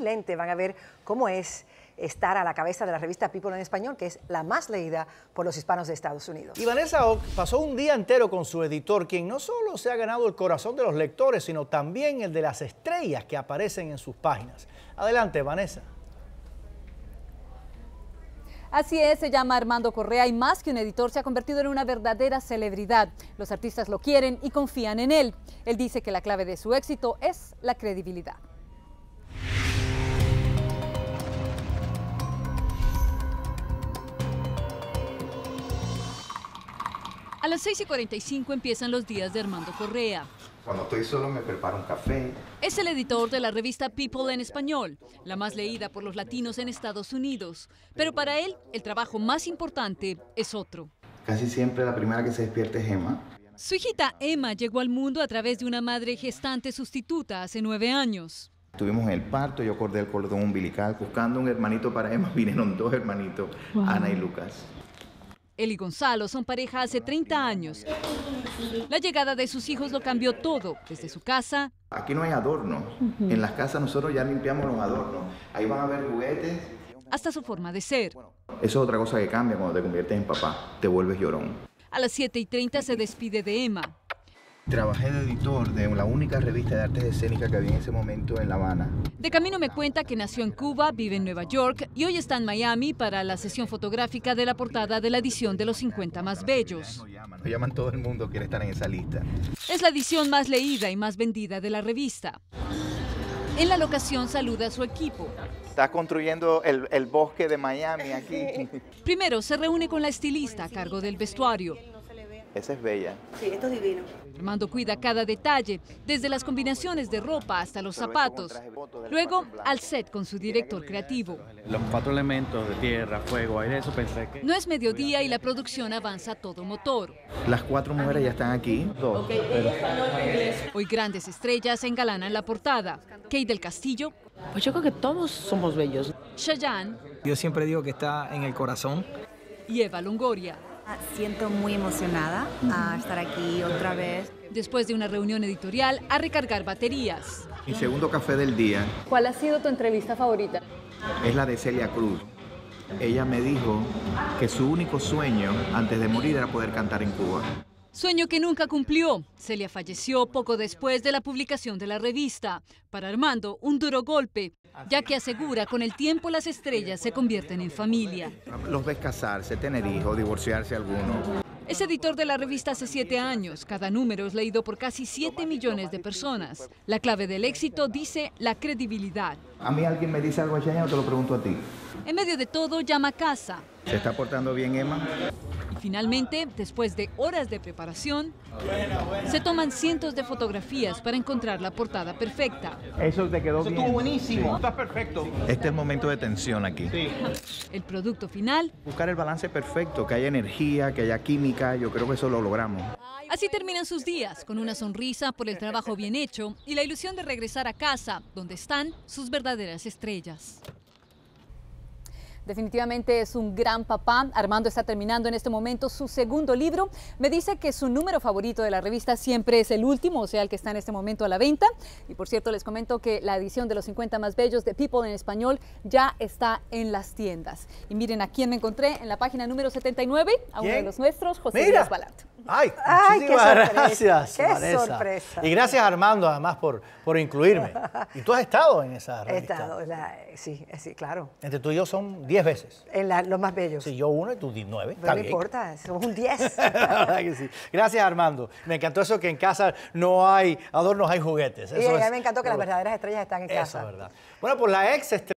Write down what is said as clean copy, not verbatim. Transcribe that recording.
lente van a ver cómo es estar a la cabeza de la revista People en Español, que es la más leída por los hispanos de Estados Unidos. Y Vanessa Ock pasó un día entero con su editor, quien no solo se ha ganado el corazón de los lectores, sino también el de las estrellas que aparecen en sus páginas. Adelante, Vanessa. Así es, se llama Armando Correa y más que un editor se ha convertido en una verdadera celebridad. Los artistas lo quieren y confían en él. Él dice que la clave de su éxito es la credibilidad. A las 6:45 empiezan los días de Armando Correa. Cuando estoy solo me preparo un café. Es el editor de la revista People en Español, la más leída por los latinos en Estados Unidos. Pero para él, el trabajo más importante es otro. Casi siempre la primera que se despierta es Emma. Su hijita Emma llegó al mundo a través de una madre gestante sustituta hace 9 años. Estuvimos en el parto, yo corté el cordón umbilical. Buscando un hermanito para Emma, vinieron 2 hermanitos, Ana y Lucas. Él y Gonzalo son pareja hace 30 años. La llegada de sus hijos lo cambió todo, desde su casa. Aquí no hay adornos. En las casas nosotros ya limpiamos los adornos. Ahí van a haber juguetes. Hasta su forma de ser. Eso es otra cosa que cambia cuando te conviertes en papá. Te vuelves llorón. A las 7:30 se despide de Emma. Trabajé de editor de la única revista de artes escénicas que había en ese momento en La Habana. De camino me cuenta que nació en Cuba, vive en Nueva York y hoy está en Miami para la sesión fotográfica de la portada de la edición de los 50 más bellos. Nos llaman todo el mundo, quiere estar en esa lista. Es la edición más leída y más vendida de la revista. En la locación saluda a su equipo. Está construyendo el bosque de Miami aquí. Primero se reúne con la estilista a cargo del vestuario. Esa es bella. Sí, esto es divino. Armando cuida cada detalle, desde las combinaciones de ropa hasta los zapatos. Luego, al set con su director creativo. Los 4 elementos de tierra, fuego, aire, eso pensé que... No es mediodía y la producción avanza a todo motor. Las 4 mujeres ya están aquí. 2. Hoy grandes estrellas engalanan la portada. Kate del Castillo, Pues yo creo que todos somos bellos. Chayanne Yo siempre digo que está en el corazón. y Eva Longoria. Siento muy emocionada a estar aquí otra vez. Después de una reunión editorial, a recargar baterías. Mi segundo café del día ¿Cuál ha sido tu entrevista favorita? es la de Celia Cruz. Ella me dijo que su único sueño antes de morir era poder cantar en Cuba. Sueño que nunca cumplió. Celia falleció poco después de la publicación de la revista. Para Armando, un duro golpe, ya que asegura con el tiempo las estrellas se convierten en familia. Los ves casarse, tener hijos, divorciarse alguno. Es editor de la revista hace 7 años. Cada número es leído por casi 7 millones de personas. La clave del éxito, dice, la credibilidad. A mí alguien me dice algo, Chayanne, o te lo pregunto a ti. En medio de todo, llama a casa. ¿Se está portando bien, Emma? Y finalmente, después de horas de preparación, se toman cientos de fotografías para encontrar la portada perfecta. Eso te quedó bien. Estuvo buenísimo, está perfecto. Este es el momento de tensión aquí. El producto final. Buscar el balance perfecto, que haya energía, que haya química, yo creo que eso lo logramos. Así terminan sus días, con una sonrisa por el trabajo bien hecho y la ilusión de regresar a casa, donde están sus verdaderas estrellas. Definitivamente es un gran papá. Armando está terminando en este momento su segundo libro. Me dice que su número favorito de la revista siempre es el último, o sea, el que está en este momento a la venta. Y por cierto, les comento que la edición de los 50 más bellos de People en Español ya está en las tiendas. Y miren a quién me encontré en la página número 79, a uno de los nuestros, José Díaz Balart. Ay, Ay, qué muchísimas sorpresa, gracias, qué Vanessa. sorpresa. Y gracias, Armando, además, por incluirme. Y tú has estado en esa He revista. estado, sí, claro. Entre tú y yo son 10 veces. En los más bellos. Sí, yo 1 y tú 9. Pero no importa, somos un 10. La verdad que sí. Gracias, Armando. Me encantó eso que en casa no hay adornos, hay juguetes. Y a mí me encantó que las verdaderas estrellas están en casa. Eso es verdad. Bueno, pues la ex estrella